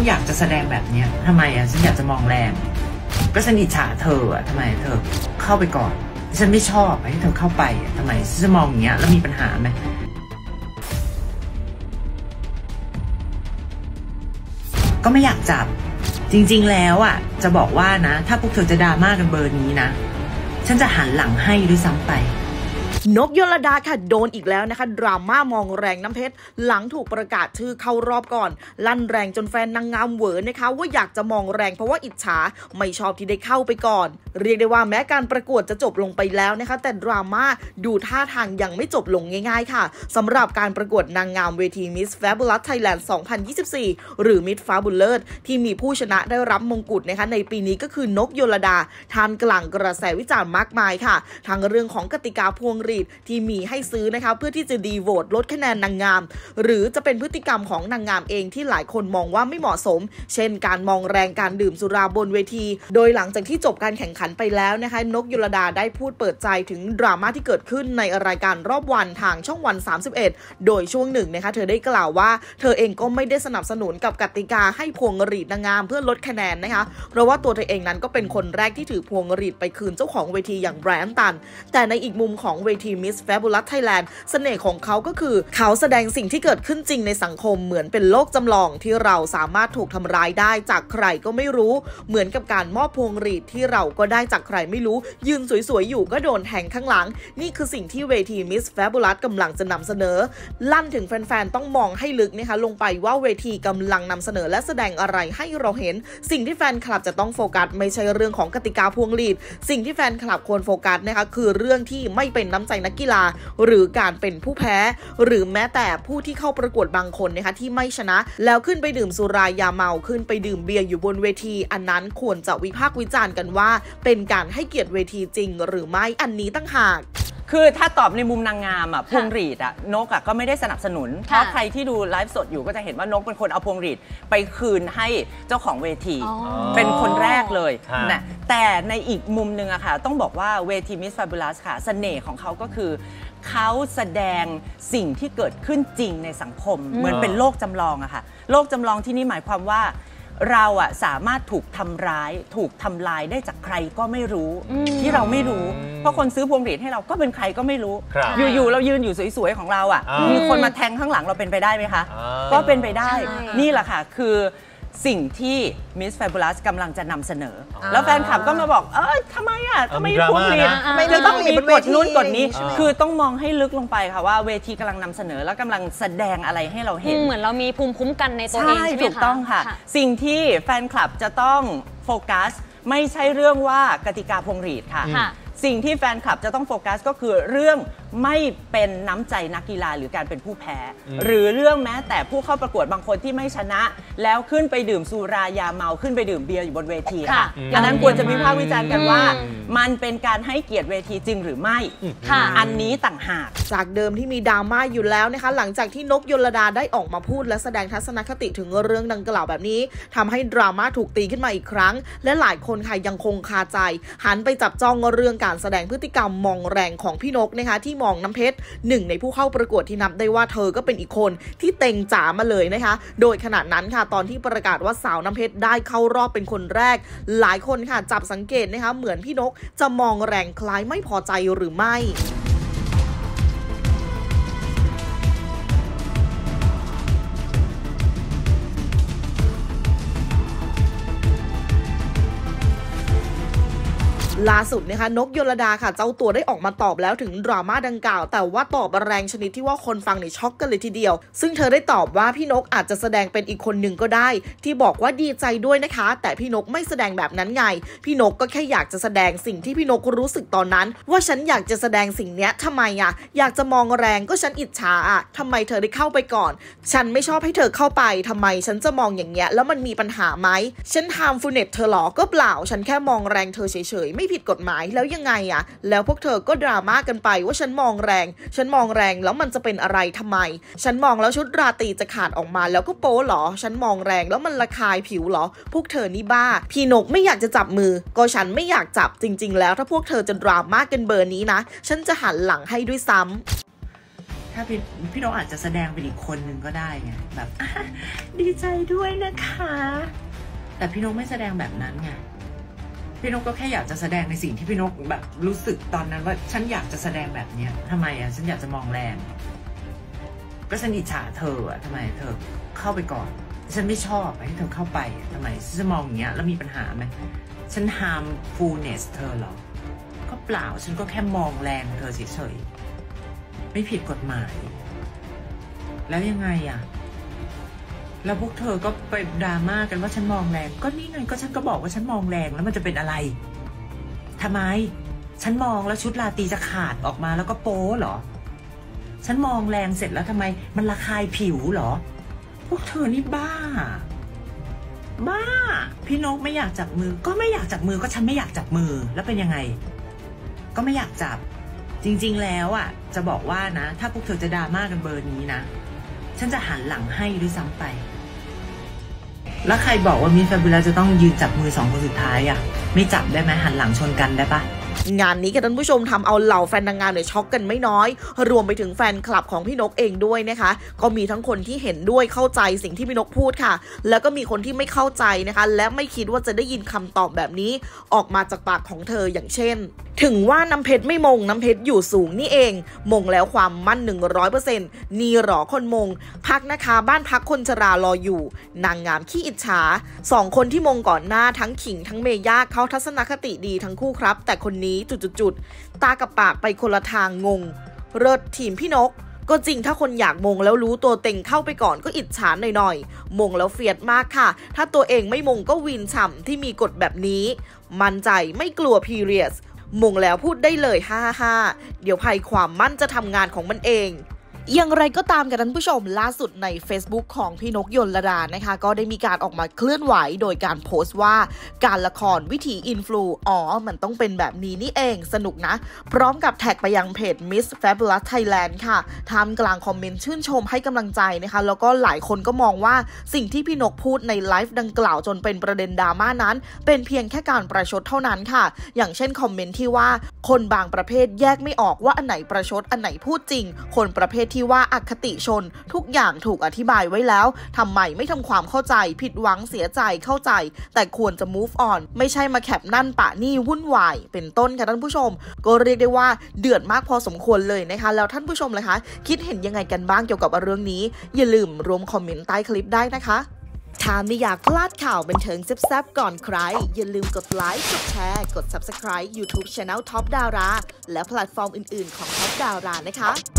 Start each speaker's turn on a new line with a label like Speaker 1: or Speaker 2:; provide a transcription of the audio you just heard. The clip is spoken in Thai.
Speaker 1: อยากจะแสดงแบบเนี้ยทำไมอ่ะฉันอยากจะมองแรงก็ฉันอิจฉาเธออ่ะทำไมเธอเข้าไปก่อนฉันไม่ชอบให้เธอเข้าไปอ่ะทำไมฉันจะมองอย่างเงี้ยแล้วมีปัญหาไหมก็ไม่อยากจับจริงๆแล้วอ่ะจะบอกว่านะถ้าพวกเธอจะดราม่ากันเบอร์นี้นะฉันจะหันหลังให้ด้วยซ้ำไป
Speaker 2: นกยลดาค่ะโดนอีกแล้วนะคะดราม่ามองแรงน้ำเพชรหลังถูกประกาศชื่อเข้ารอบก่อนลั่นแรงจนแฟนนางงามเหวอนะคะว่าอยากจะมองแรงเพราะว่าอิจฉาไม่ชอบที่ได้เข้าไปก่อนเรียกได้ว่าแม้การประกวดจะจบลงไปแล้วนะคะแต่ดราม่าดูท่าทางยังไม่จบลงง่ายๆค่ะสำหรับการประกวดนางงามเวที Miss Fabulous Thailand 2024 หรือ Miss Fabulous ที่มีผู้ชนะได้รับมงกุฎนะคะในปีนี้ก็คือนกยลดาท่ามกลางกระแสวิจารณ์มากมายค่ะทั้งเรื่องของกติกาพวงหรีดที่มีให้ซื้อนะคะเพื่อที่จะดีโหวตลดคะแนนนางงามหรือจะเป็นพฤติกรรมของนางงามเองที่หลายคนมองว่าไม่เหมาะสมเช่นการมองแรงการดื่มสุราบนเวทีโดยหลังจากที่จบการแข่งขันไปแล้วนะคะนกยลดาได้พูดเปิดใจถึงดราม่าที่เกิดขึ้นในรายการรอบวันทางช่องวัน31โดยช่วงหนึ่งนะคะเธอได้กล่าวว่าเธอเองก็ไม่ได้สนับสนุนกับกติกาให้พวงหรีดนางงามเพื่อลดคะแนนนะคะเพราะว่าตัวเธอเองนั้นก็เป็นคนแรกที่ถือพวงหรีดไปคืนเจ้าของเวทีอย่างแบรนด์ตันแต่ในอีกมุมของเวที Miss Fabulous Thailand เสน่ห์ของเขาก็คือเขาแสดงสิ่งที่เกิดขึ้นจริงในสังคมเหมือนเป็นโลกจำลองที่เราสามารถถูกทำร้ายได้จากใครก็ไม่รู้เหมือนกับการมอบพวงหรีดที่เราก็ได้จากใครไม่รู้ยืนสวยๆอยู่ก็โดนแทงข้างหลังนี่คือสิ่งที่เวที Miss Fabulous กำลังจะนำเสนอลั่นถึงแฟนๆต้องมองให้ลึกนะคะลงไปว่าเวทีกำลังนำเสนอและแสดงอะไรให้เราเห็นสิ่งที่แฟนคลับจะต้องโฟกัสไม่ใช่เรื่องของกติกาพวงหรีดสิ่งที่แฟนคลับควรโฟกัสนะคะคือเรื่องที่ไม่เป็นน้ำใจนักกีฬาหรือการเป็นผู้แพ้หรือแม้แต่ผู้ที่เข้าประกวดบางคนนะคะที่ไม่ชนะแล้วขึ้นไปดื่มสุรายาเมาขึ้นไปดื่มเบียร์อยู่บนเวทีอันนั้นควรจะวิพากษ์วิจารณ์กันว่าเป็นการให้เกียรติเวทีจริงหรือไม่อันนี้ตั้งหาก
Speaker 3: คือถ้าตอบในมุมนางงามพวงหรีดนกก็ไม่ได้สนับสนุนเพราะใครที่ดูไลฟ์สดอยู่ก็จะเห็นว่านกเป็นคนเอาพวงหรีดไปคืนให้เจ้าของเวทีเป็นคนแรกเลยนะแต่ในอีกมุมนึงอะค่ะต้องบอกว่าเวที Miss Fabulous ค่ะเสน่ห์ของเขาก็คือเขาแสดงสิ่งที่เกิดขึ้นจริงในสังคมเหมือนเป็นโลกจำลองอะค่ะโลกจำลองที่นี่หมายความว่าเราสามารถถูกทำร้ายถูกทำลายได้จากใครก็ไม่รู้ที่เราไม่รู้เพราะคนซื้อพวงหรีดให้เราก็เป็นใครก็ไม่รู้อยู่ๆเรายืนอยู่สวยๆของเรามีคนมาแทงข้างหลังเราเป็นไปได้ไหมคะก็เป็นไปได้นี่แหละค่ะคือสิ่งที่ Miss Fabulous กำลังจะนำเสนอแล้วแฟนคลับก็มาบอกทำไมทำไมพวงหรีดไม่ต้องมีกฎนู้นกฎนี้คือต้องมองให้ลึกลงไปค่ะว่าเวทีกำลังนำเสนอแล้วกำลังแสดงอะไรให้เราเห็น
Speaker 4: เหมือนเรามีภูมิคุ้มกันในตัวเองใช่ไหมคะ
Speaker 3: ถูกต้องค่ะสิ่งที่แฟนคลับจะต้องโฟกัสไม่ใช่เรื่องว่ากติกาพวงหรีดค่ะสิ่งที่แฟนคลับจะต้องโฟกัสก็คือเรื่องไม่เป็นน้ำใจนักกีฬาหรือการเป็นผู้แพ้หรือเรื่องแม้แต่ผู้เข้าประกวดบางคนที่ไม่ชนะแล้วขึ้นไปดื่มสุรายาเมาขึ้นไปดื่มเบียร์อยู่บนเวทีค่ะอันนั้นควรจะวิพากษ์วิจารณ์กันว่ามันเป็นการให้เกียรติเวทีจริงหรือไม่อันนี้ต่างหาก
Speaker 2: จากเดิมที่มีดราม่าอยู่แล้วนะคะหลังจากที่นกยลดาได้ออกมาพูดและแสดงทัศนคติถึงเรื่องดังกล่าวแบบนี้ทำให้ดราม่าถูกตีขึ้นมาอีกครั้งและหลายคนค่ะยังคงคาใจหันไปจับจ้องเรื่องการแสดงพฤติกรรมมองแรงของพี่นกนะคะที่มองน้ำเพชรหนึ่งในผู้เข้าประกวดที่นับได้ว่าเธอก็เป็นอีกคนที่เต็งจ๋ามาเลยนะคะโดยขณะนั้นค่ะตอนที่ประกาศว่าสาวน้ำเพชรได้เข้ารอบเป็นคนแรกหลายคนค่ะจับสังเกตนะคะเหมือนพี่นกจะมองแรงคล้ายไม่พอใจหรือไม่ล่าสุดนะคะนกยลดาค่ะเจ้าตัวได้ออกมาตอบแล้วถึงดราม่าดังกล่าวแต่ว่าตอบแรงชนิดที่ว่าคนฟังช็อกกันเลยทีเดียวซึ่งเธอได้ตอบว่าพี่นกอาจจะแสดงเป็นอีกคนหนึ่งก็ได้ที่บอกว่าดีใจด้วยนะคะแต่พี่นกไม่แสดงแบบนั้นไงพี่นกก็แค่อยากจะแสดงสิ่งที่พี่นกรู้สึกตอนนั้นว่าฉันอยากจะแสดงสิ่งนี้ทำไมอยากจะมองแรงก็ฉันอิจฉาทำไมเธอได้เข้าไปก่อนฉันไม่ชอบให้เธอเข้าไปทำไมฉันจะมองอย่างเงี้ยแล้วมันมีปัญหาไหมฉันทำฟูเน็ตเธอหรอก็เปล่าฉันแค่มองแรงเธอเฉยๆไม่ผิดกฎหมายแล้วยังไงแล้วพวกเธอก็ดราม่ากันไปว่าฉันมองแรงแล้วมันจะเป็นอะไรทำไมฉันมองแล้วชุดราตรีจะขาดออกมาแล้วก็โป๊หรอฉันมองแรงแล้วมันระคายผิวหรอพวกเธอนี่บ้าพี่นกไม่อยากจะจับมือก็ฉันไม่อยากจับจริงๆแล้วถ้าพวกเธอจะดราม่ากันเบอร์นี้นะฉันจะหันหลังให้ด้วยซ้ำ
Speaker 1: ถ้าพี่นกอาจจะแสดงเป็นอีกคนนึงก็ได้ไงแบบดีใจด้วยนะคะแต่พี่นกไม่แสดงแบบนั้นไงพี่นกก็แค่อยากจะแสดงในสิ่งที่พี่นกแบบรู้สึกตอนนั้นว่าฉันอยากจะแสดงแบบเนี้ยทำไมฉันอยากจะมองแรงก็ฉันอิจฉาเธอทำไมเธอเข้าไปก่อนฉันไม่ชอบให้เธอเข้าไปทำไมฉันจะมองอย่างเงี้ยแล้วมีปัญหาไหมฉัน harmfulness เธอหรอก็เปล่าฉันก็แค่มองแรงเธอเฉยๆไม่ผิดกฎหมายแล้วยังไงแล้วพวกเธอก็ไปดราม่ากันว่าฉันมองแรงก็นี่ไงก็ฉันก็บอกว่าฉันมองแรงแล้วมันจะเป็นอะไรทำไมฉันมองแล้วชุดราตรีจะขาดออกมาแล้วก็โป๊เหรอฉันมองแรงเสร็จแล้วทำไมมันระคายผิวเหรอพวกเธอนี่บ้าพี่นกไม่อยากจับมือก็ไม่อยากจับมือก็ฉันไม่อยากจับมือแล้วเป็นยังไงก็ไม่อยากจับจริงๆแล้วจะบอกว่านะถ้าพวกเธอจะดราม่ากันเบอร์นี้นะฉันจะหันหลังให้ด้วยซ้ำไปแล้วใครบอกว่ามิสแฟบูลัสจะต้องยืนจับมือ2 คนสุดท้ายไม่จับได้ไหมหันหลังชนกันได้ปะ
Speaker 2: งานนี้ค่ะท่านผู้ชมทำเอาเหล่าแฟนนางงามเนี่ยช็อกกันไม่น้อยรวมไปถึงแฟนคลับของพี่นกเองด้วยนะคะก็มีทั้งคนที่เห็นด้วยเข้าใจสิ่งที่พี่นกพูดค่ะแล้วก็มีคนที่ไม่เข้าใจนะคะและไม่คิดว่าจะได้ยินคำตอบแบบนี้ออกมาจากปากของเธออย่างเช่นถึงว่าน้ำเพชรไม่มงน้ำเพชรอยู่สูงนี่เองมงแล้วความมั่น 100% นี่หรอคนมงพักนะคะบ้านพักคนชรารออยู่นางงามขี้อิจฉา2 คนที่มงก่อนหน้าทั้งขิงทั้งเมย่าเขาทัศนคติดีทั้งคู่ครับแต่คนนี้จุดตากับปากไปคนละทางงงเลิศทีมพี่นกก็จริงถ้าคนอยากมงแล้วรู้ตัวเต็งเข้าไปก่อนก็อิจฉาหน่อยๆมงแล้วเฟียดมากค่ะถ้าตัวเองไม่มงก็วินฉ่ำที่มีกฎแบบนี้มั่นใจไม่กลัวพีเรียสมงแล้วพูดได้เลย555เดี๋ยวภัยความมั่นจะทำงานของมันเองอย่างไรก็ตามกันท่านผู้ชมล่าสุดใน Facebook ของพี่นกยลดานะคะก็ได้มีการออกมาเคลื่อนไหวโดยการโพสต์ว่าการละครวิถีอินฟลูมันต้องเป็นแบบนี้นี่เองสนุกนะพร้อมกับแท็กไปยังเพจ Miss Fabulous Thailand ค่ะท่ามกลางคอมเมนต์ชื่นชมให้กำลังใจนะคะแล้วก็หลายคนก็มองว่าสิ่งที่พี่นกพูดในไลฟ์ดังกล่าวจนเป็นประเด็นดราม่านั้นเป็นเพียงแค่การประชดเท่านั้นค่ะอย่างเช่นคอมเมนต์ที่ว่าคนบางประเภทแยกไม่ออกว่าอันไหนประชดอันไหนพูดจริงคนประเภทที่ว่าอคติชนทุกอย่างถูกอธิบายไว้แล้วทำไมไม่ทำความเข้าใจผิดหวังเสียใจเข้าใจแต่ควรจะ move on ไม่ใช่มาแคปนั่นปะนี่วุ่นวายเป็นต้นค่ะท่านผู้ชมก็เรียกได้ว่าเดือดมากพอสมควรเลยนะคะแล้วท่านผู้ชมล่ะคะคิดเห็นยังไงกันบ้างเกี่ยวกับเรื่องนี้อย่าลืมรวมคอมเมนต์ใต้คลิปได้นะคะถ้าไม่อยากพลาดข่าวบันเทิงแซ่บๆก่อนใครอย่าลืมกดไลค์กดแชร์กด Subscribe YouTube Channel Top Dara และแพลตฟอร์มอื่นๆของ Top Dara นะคะ